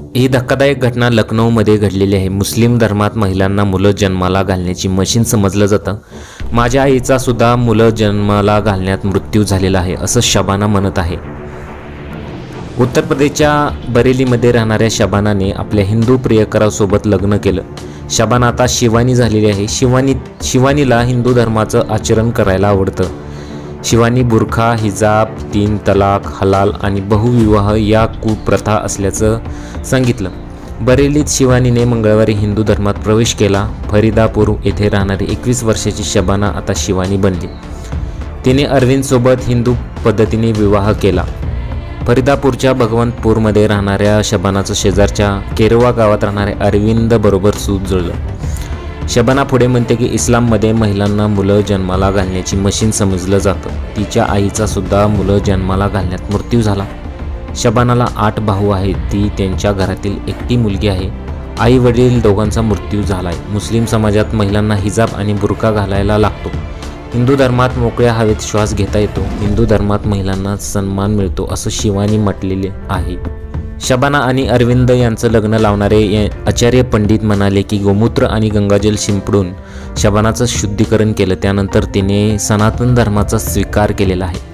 ही धक्कादायक घटना लखनौमध्ये घडलेली आहे। मुस्लिम धर्मात महिलांना मुलं जन्माला घालण्याची मशीन समजलं जातं। माझ्या आईचा सुद्धा मुलं जन्माला घालण्यात मृत्यू झालेला आहे असं शबाना म्हणत आहे। उत्तर प्रदेशच्या बरेलीमध्ये राहणाऱ्या शबानाने आपल्या हिंदू प्रियकरासोबत लग्न केलं। शबाना आता शिवानी झालेली आहे। शिवानीला हिंदू धर्माचं आचरण करायला आवडतं। शिवानी बुरखा, हिजाब, 3 तलाक, हलाल आणि बहुविवाह या कुप्रथा असल्याचं सांगितलं। बरेलीत शिवानीने मंगळवारी हिंदू धर्मात प्रवेश केला। फरीदापूर येथे राहणारी 21 वर्षाची शबाना आता शिवानी बनली। तिने अरविंदसोबत हिंदू पद्धतीने विवाह केला। फरीदापूरच्या भगवंतपूरमध्ये राहणाऱ्या शबानाचं शेजारच्या केरवा गावात राहणाऱ्या अरविंद बरोबर सूत जुळलं। शबाना पुढे म्हणते की इस्लाममध्ये महिलांना मुलं जन्माला घालण्याची मशीन समजलं जातं। तिच्या आईचा सुद्धा मुलं जन्माला घालण्यात मृत्यू झाला। शबानाला 8 भाऊ आहेत। ती त्यांच्या घरातील एकटी मुलगी आहे। आई वडील दोघांचा मृत्यू झालाय। मुस्लिम समाजात महिलांना हिजाब आणि बुरका घालायला लागतो। हिंदू धर्मात मोकळ्या हवेत श्वास घेता येतो। हिंदू धर्मात महिलांना सन्मान मिळतो असं शिवानी म्हटलेले आहे। शबाना आणि अरविंद यांचं लग्न लावणारे आचार्य पंडित म्हणाले की गोमूत्र आणि गंगाजल शिंपडून शबानाचं शुद्धीकरण केलं। त्यानंतर तिने सनातन धर्माचा स्वीकार केलेला आहे।